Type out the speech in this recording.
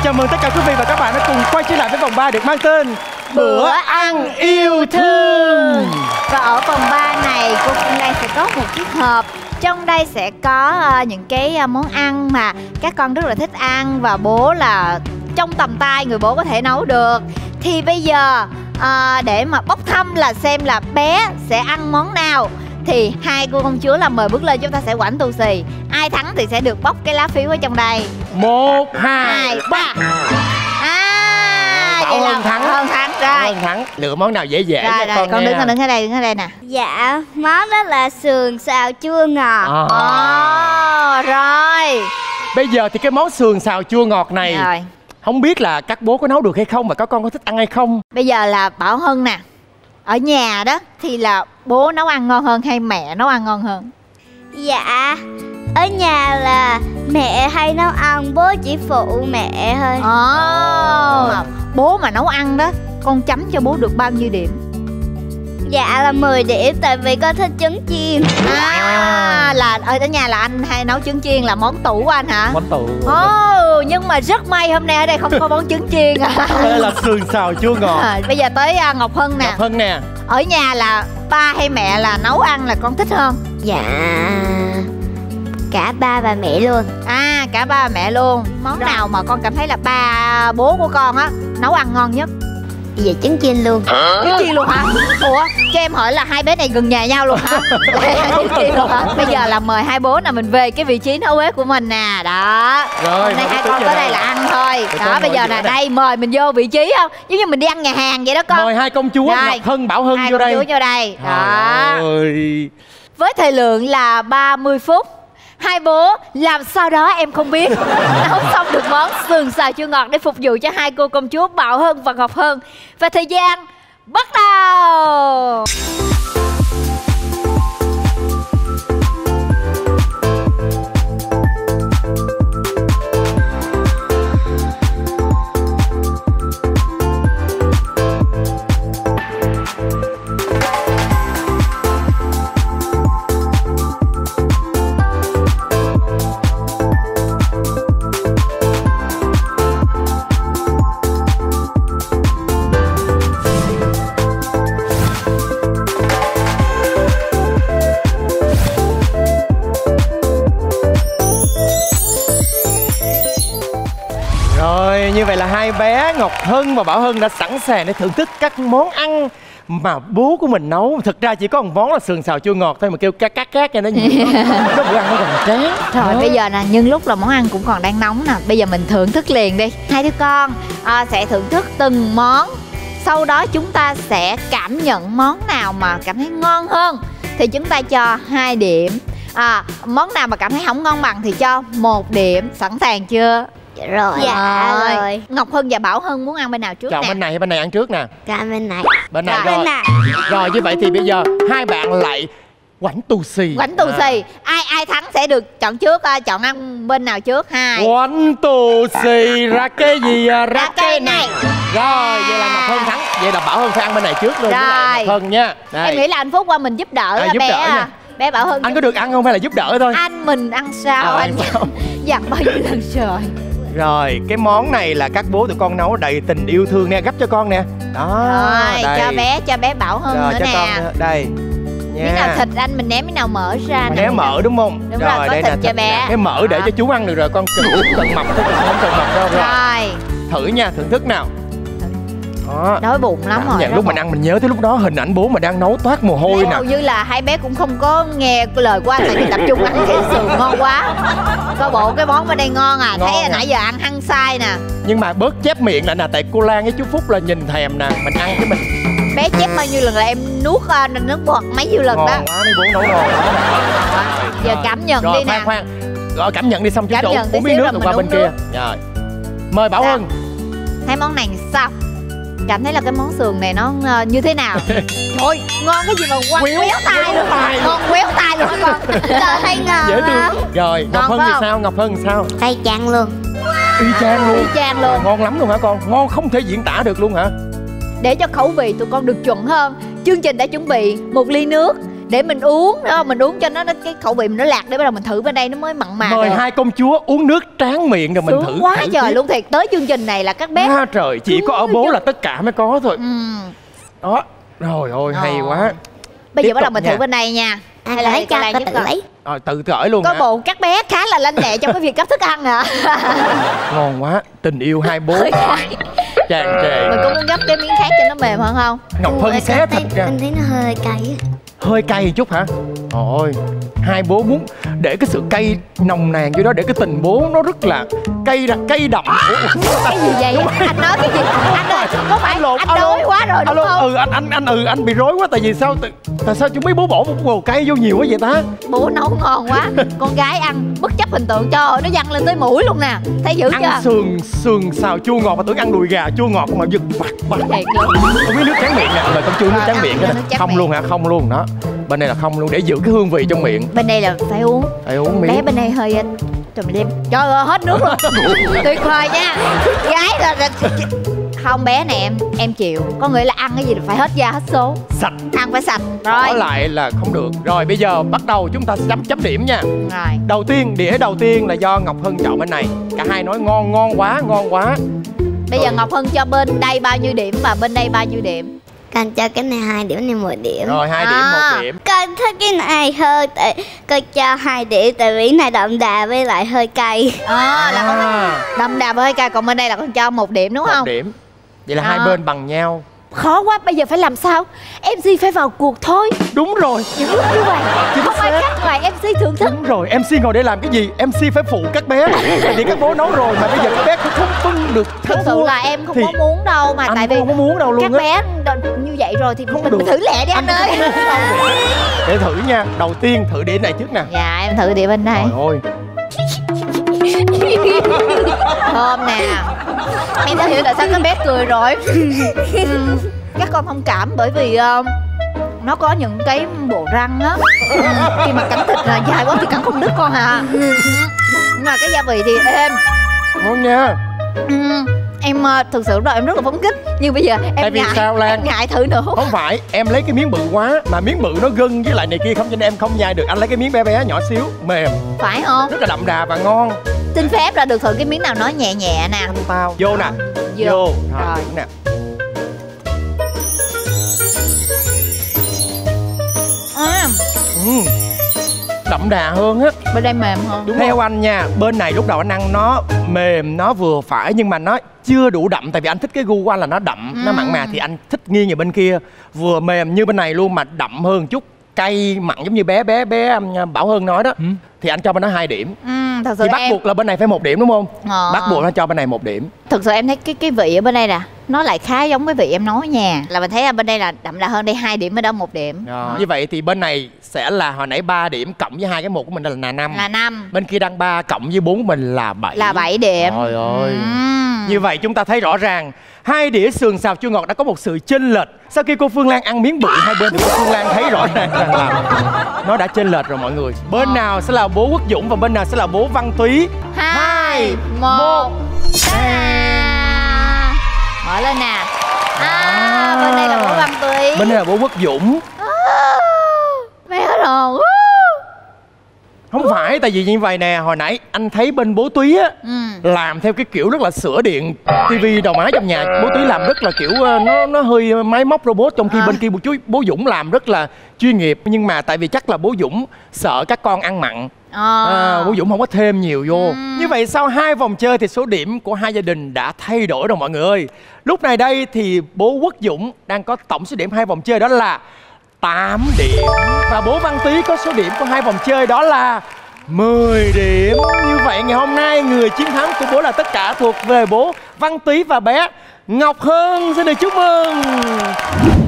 chào mừng tất cả quý vị và các bạn đã cùng quay trở lại với vòng 3 được mang tên Bữa ăn yêu thương. Và ở vòng 3 này cô Phương Lan sẽ có một chiếc hộp. Trong đây sẽ có những cái món ăn mà các con rất là thích ăn và bố là trong tầm tay người bố có thể nấu được. Thì bây giờ để mà bốc thăm là xem là bé sẽ ăn món nào thì hai cô công chúa là mời bước lên, chúng ta sẽ quảnh tù xì. Ai thắng thì sẽ được bóc cái lá phiếu ở trong đây. 1, 2, 3. Bảo Hân thắng. Hân thắng rồi. Hân thắng. Lựa món nào dễ dễ rồi, cho con con nghe. đứng ở đây nè. Dạ, món đó là sườn xào chua ngọt. Rồi. Bây giờ thì cái món sườn xào chua ngọt này rồi, không biết là các bố có nấu được hay không và các con có thích ăn hay không. Bây giờ là Bảo Hân nè, ở nhà đó thì là bố nấu ăn ngon hơn hay mẹ nấu ăn ngon hơn? Dạ, ở nhà là mẹ hay nấu ăn, bố chỉ phụ mẹ thôi. Mà bố mà nấu ăn đó, con chấm cho bố được bao nhiêu điểm? Dạ là 10 điểm, tại vì con thích trứng chiên. Là ở nhà là anh hay nấu trứng chiên, là món tủ của anh hả? Món tủ. Nhưng mà rất may hôm nay ở đây không có món trứng chiên. Đây là sườn xào chua ngọt. Bây giờ tới Ngọc Hân nè. Ngọc Hân nè. Ở nhà là ba hay mẹ là nấu ăn là con thích hơn? Dạ, cả ba và mẹ luôn. Cả ba và mẹ luôn. Món nào mà con cảm thấy là ba bố của con á nấu ăn ngon nhất? Dạ trứng chiên luôn. Trứng chiên luôn hả? Ủa, cho em hỏi là hai bé này gần nhà nhau luôn hả? Trứng chiên luôn hả? Bây giờ là mời hai bố nào mình về cái vị trí nấu bếp của mình nè. Đó. Rồi, hôm nay hai con tới đây là ăn thôi. Đó, bây giờ là đây mời mình vô vị trí không? Giống như mình đi ăn nhà hàng vậy đó con. Mời hai công chúa Ngọc Hân, Bảo Hân vô đây. Hai công chúa vô đây. Đó. Rồi. Với thời lượng là 30 phút, hai bố làm sao đó em không biết nấu xong được món sườn xào chua ngọt để phục vụ cho hai cô công chúa Bảo Hân và Ngọc Hân. Và thời gian bắt đầu. Rồi, như vậy là hai bé Ngọc Hân và Bảo Hân đã sẵn sàng để thưởng thức các món ăn mà bố của mình nấu. Thực ra chỉ có một món là sườn xào chua ngọt thôi mà kêu cát cho nó nhiều. Nó bữa ăn nó còn chán. Rồi bây giờ nè, nhân lúc là món ăn cũng còn đang nóng nè, bây giờ mình thưởng thức liền đi. Hai đứa con sẽ thưởng thức từng món. Sau đó chúng ta sẽ cảm nhận món nào mà cảm thấy ngon hơn thì chúng ta cho 2 điểm. Món nào mà cảm thấy không ngon bằng thì cho 1 điểm. Sẵn sàng chưa? Rồi. Dạ rồi. Ngọc Hân và Bảo Hân muốn ăn bên nào trước nè? Chọn bên này hay bên này ăn trước nè? Chọn bên này. Bên này Bên rồi. này. Rồi như vậy thì bây giờ hai bạn lại quảnh tù xì. Quảnh tù xì. Ai thắng sẽ được chọn trước. Chọn ăn bên nào trước? Quảnh tù xì ra cái gì ra cái này. Rồi vậy là Ngọc Hân thắng. Vậy là Bảo Hân phải ăn bên này trước luôn. Rồi. Ngọc Hân nha. Đây. Em nghĩ là anh Phúc qua mình giúp đỡ giúp bé đỡ nha. bé Bảo Hân. Anh có được ăn không hay là giúp đỡ thôi? Anh mình ăn sao? Anh dặn bao nhiêu lần rồi. Rồi, cái món này là các bố tụi con nấu đầy tình yêu thương nè, gấp cho con nè. Đó. Rồi, đây. cho bé Bảo Hân rồi, nữa cho nè. Con, đây. Nha. Miếng nào thịt anh mình ném, miếng nào mỡ ra nè. Ném mỡ đúng không? Đúng rồi, có đây thịt nè, cho bé. cái mỡ để cho chú ăn được rồi, con cần mập thôi, không cần mập đâu. Rồi. Thử nha, thưởng thức nào. Đó. Đói bụng lắm rồi. Nhận lúc mình ăn mình nhớ tới lúc đó hình ảnh bố mà đang nấu toát mồ hôi nè. Hầu như là hai bé cũng không có nghe lời của anh, tại vì tập trung ăn cái sườn ngon quá. Coi bộ cái món bên đây ngon à, ngon thấy nè. nãy giờ ăn hăng sai nè. Nhưng mà bớt chép miệng lại nè, tại cô Lan với chú Phúc là nhìn thèm nè, mình ăn cái mình. Bé chép bao nhiêu lần là em nuốt nước bọt mấy nhiêu lần ngon đó. Quá, mấy bố nấu ngon quá. Giờ cảm nhận rồi, đi nè. khoan. Rồi cảm nhận đi xong chú Cảm chủ nhận tí uống miếng xíu nước rồi rồi qua mình bên uống kia. Rồi. Mời Bảo Hân. Thấy món này sao? Cảm thấy là cái món sườn này nó như thế nào? Thôi, ngon cái gì mà quéo tay luôn. Ngon quéo tay luôn hả con? Trời thấy ngon. Dễ thương. Rồi, Ngọc Hân thì sao? Ngọc Hân sao? Tay chang luôn. Y chang luôn. Y chang luôn. Ngon lắm luôn hả con? Ngon không thể diễn tả được luôn hả? Để cho khẩu vị tụi con được chuẩn hơn, chương trình đã chuẩn bị một ly nước để mình uống đó, mình uống cho nó cái khẩu vị mình nó lạc để bắt đầu mình thử bên đây nó mới mặn mà. Mời hai công chúa uống nước tráng miệng rồi mình Sướng thử. quá thử trời tiếp. luôn thiệt, tới chương trình này là các bé. Trời, chỉ có ở bố là tất cả mới có thôi. Đó, rồi ôi hay quá. Bây Tiếp giờ bắt đầu tục mình nha. thử bên này nha. Anh Hay là lấy cô cho Lan con giúp tự con? lấy. Rồi tự cởi luôn Có hả? bộ các bé khá là lanh lẹ trong cái việc gấp thức ăn à. Ngon quá, tình yêu hai bố tràn trề. Mình có muốn gấp cái miếng khác cho nó mềm hơn không? Ngọc Hân xé thịt ra. Anh thấy nó hơi cay. Hơi cay chút hả? Ôi, hai bố muốn để cái sự cay nồng nàn vô đó, để cái tình bố nó rất là cay đậm. Cái gì vậy? Anh nói cái gì? Anh ơi, có phải anh đói quá rồi đúng không? Anh bị rối quá. Tại vì sao tại sao chú mấy bố bỏ một bồ cay vô nhiều quá vậy ta? Bố nấu ngon quá. Con gái ăn bất chấp hình tượng, cho nó văng lên tới mũi luôn nè. Thấy dữ chưa? Ăn sườn xào chua ngọt mà tưởng ăn đùi gà chua ngọt mà giật bật. Thiệt luôn. Không biết nước tráng miệng nè, rồi con chưa nước tráng miệng nước nè. tráng Không miệng. luôn hả? Không luôn đó. Bên này là không luôn, để giữ cái hương vị trong miệng. Bên đây là phải uống. Phải uống Bé miếng. bên đây hơi trùm đêm. Trời ơi hết nước rồi. Tuyệt vời nha. Gái là không, bé này em chịu. Có nghĩa là ăn cái gì là phải hết da hết số. Sạch. Ăn phải sạch. Bỏ Rồi. lại là không được. Rồi bây giờ bắt đầu chúng ta sẽ chấm điểm nha. Rồi. Đầu tiên, đĩa đầu tiên là do Ngọc Hân chọn bên này. Cả hai nói ngon quá. Bây giờ Ngọc Hân cho bên đây bao nhiêu điểm và bên đây bao nhiêu điểm? Con cho cái này 2 điểm, này 1 điểm. Rồi 2 điểm, 1 điểm. Con thích cái này hơn, con cho 2 điểm tại vì này đậm đà với lại hơi cay. Là con đậm đà với cay, còn bên đây là con cho 1 điểm đúng 1 không? điểm. Vậy là hai bên bằng nhau. Khó quá, bây giờ phải làm sao? MC phải vào cuộc thôi. Đúng rồi. Những lúc như vậy Chính không ai xác. khác ngoài MC thưởng thức. Đúng rồi, MC ngồi để làm cái gì? MC phải phụ các bé. Tại vì các bố nấu rồi mà bây giờ các bé cũng không phân được Thực sự là em không thì có muốn đâu mà anh tại vì không có muốn đâu luôn các á. bé như vậy rồi thì Không mình được. thử lẹ đi anh ơi. Để thử nha. Đầu tiên thử đĩa này trước nè. Dạ em thử đĩa bên này. Trời ơi. Thơm nè. Em đã hiểu tại sao các bé cười rồi. Các con thông cảm bởi vì nó có những cái bộ răng á. Khi mà cắn thịt là dài quá thì cắn không đứt con à. Nhưng mà cái gia vị thì êm. Ngon nha. Em thực sự rồi em rất là phấn khích. Nhưng bây giờ Tại em vì sao, Lan? em ngại thử nữa. Không phải, em lấy cái miếng bự quá. Mà miếng bự nó gân với lại này kia không cho nên em không nhai được. Anh lấy cái miếng bé bé nhỏ xíu, mềm, Phải không? rất là đậm đà và ngon. Xin phép là được thử cái miếng nào nó nhẹ nhẹ nè. Tao vô nè. Vô. Rồi Rồi. thử nè. Đậm đà hơn á. Bên đây mềm hơn. Đúng theo anh nha, bên này lúc đầu anh ăn nó mềm, nó vừa phải nhưng mà nó chưa đủ đậm. Tại vì anh thích cái gu của anh là nó đậm, nó mặn mà. Thì anh thích nghiêng về bên kia, vừa mềm như bên này luôn mà đậm hơn chút, cay mặn giống như bé Bảo Hân nói đó. Thì anh cho bên đó 2 điểm. Thật sự Thì bắt em buộc là bên này phải 1 điểm đúng không? Ờ. Bắt buộc nó cho bên này 1 điểm. thực sự em thấy cái vị ở bên đây nè nó lại khá giống cái vị em nói nha, là mình thấy bên đây là đậm đà hơn, đây 2 điểm, bên đó 1 điểm. Như vậy thì bên này sẽ là hồi nãy 3 điểm cộng với 2 cái 1 của mình là 5. Là 5. Bên kia đang 3 cộng với 4 của mình là 7. Là 7 điểm. Trời ơi. Như vậy chúng ta thấy rõ ràng 2 đĩa sườn xào chua ngọt đã có một sự chênh lệch. Sau khi cô Phương Lan ăn miếng bự hai bên thì cô Phương Lan thấy rõ ràng rằng là nó đã chênh lệch rồi mọi người. Bên nào sẽ là bố Quốc Dũng và bên nào sẽ là bố Văn Túy. 2, 1. Mở lên nè. Bên đây là bố Văn Túy. Bên đây là bố Quốc Dũng. Bé rồi. Không phải, tại vì như vậy nè, hồi nãy anh thấy bên bố Túy á làm theo cái kiểu rất là sửa điện tivi đầu máy trong nhà. Bố Túy làm rất là kiểu nó hơi máy móc robot, trong khi bên kia bố Dũng làm rất là chuyên nghiệp. Nhưng mà tại vì chắc là bố Dũng sợ các con ăn mặn, bố Dũng không có thêm nhiều vô. Như vậy sau 2 vòng chơi thì số điểm của hai gia đình đã thay đổi rồi mọi người ơi. Lúc này đây thì bố Quốc Dũng đang có tổng số điểm 2 vòng chơi đó là 8 điểm. Và bố Văn Túy có số điểm của 2 vòng chơi đó là 10 điểm. Như vậy ngày hôm nay người chiến thắng của bố là tất cả thuộc về bố Văn Túy và bé Ngọc Hân. Xin được chúc mừng.